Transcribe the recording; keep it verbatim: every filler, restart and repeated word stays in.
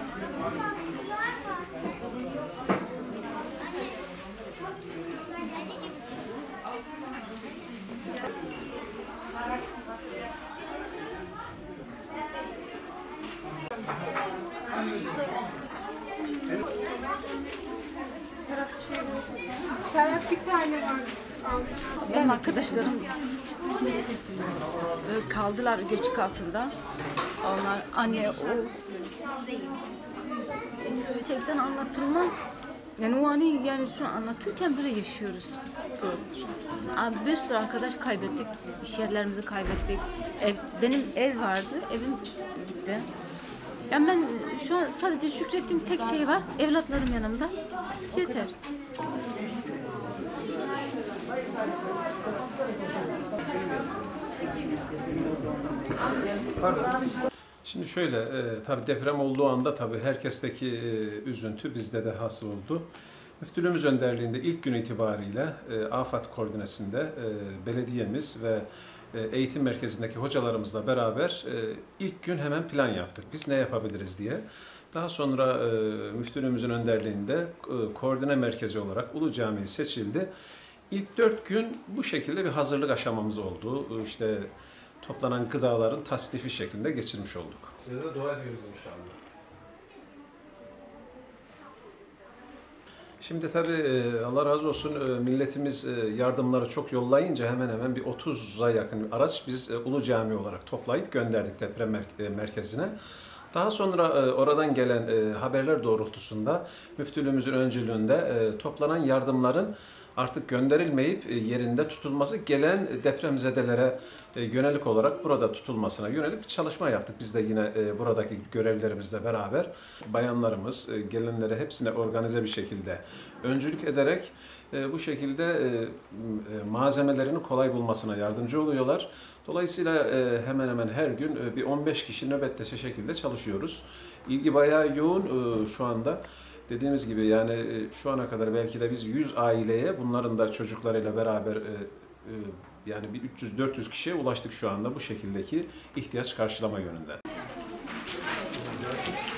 Ferhat bir tane var. Benim arkadaşlarım kaldılar göçük altında. Onlar anne o gerçekten anlatılmaz. Yani o anı yani şu an anlatırken böyle yaşıyoruz. Abi bir sürü arkadaş kaybettik, iş yerlerimizi kaybettik. Ev, benim ev vardı, evim gitti. Yani ben şu an sadece şükrettiğim tek şey var, evlatlarım yanımda. Yeter. Şimdi şöyle, e, tabii deprem olduğu anda tabii herkesteki e, üzüntü bizde de hasıl oldu. Müftülüğümüz önderliğinde ilk gün itibariyle e, AFAD koordinesinde e, belediyemiz ve e, eğitim merkezindeki hocalarımızla beraber e, ilk gün hemen plan yaptık. Biz ne yapabiliriz diye. Daha sonra e, müftülüğümüzün önderliğinde e, koordine merkezi olarak Ulu Camii seçildi. İlk dört gün bu şekilde bir hazırlık aşamamız oldu. İşte toplanan gıdaların tasnifi şeklinde geçirmiş olduk. Size de dua ediyoruz inşallah. Şimdi tabii Allah razı olsun milletimiz yardımları çok yollayınca hemen hemen bir otuza yakın araç biz Ulu Cami olarak toplayıp gönderdik deprem merkezine. Daha sonra oradan gelen haberler doğrultusunda müftülüğümüzün öncülüğünde toplanan yardımların artık gönderilmeyip yerinde tutulması, gelen depremzedelere yönelik olarak burada tutulmasına yönelik çalışma yaptık. Biz de yine buradaki görevlerimizle beraber bayanlarımız gelenlere hepsine organize bir şekilde öncülük ederek bu şekilde malzemelerini kolay bulmasına yardımcı oluyorlar. Dolayısıyla hemen hemen her gün bir on beş kişi nöbetleşe şekilde çalışıyoruz. İlgi bayağı yoğun şu anda. Dediğimiz gibi yani şu ana kadar belki de biz yüz aileye, bunların da çocuklarıyla beraber yani bir üç yüz dört yüz kişiye ulaştık şu anda bu şekildeki ihtiyaç karşılama yönünde.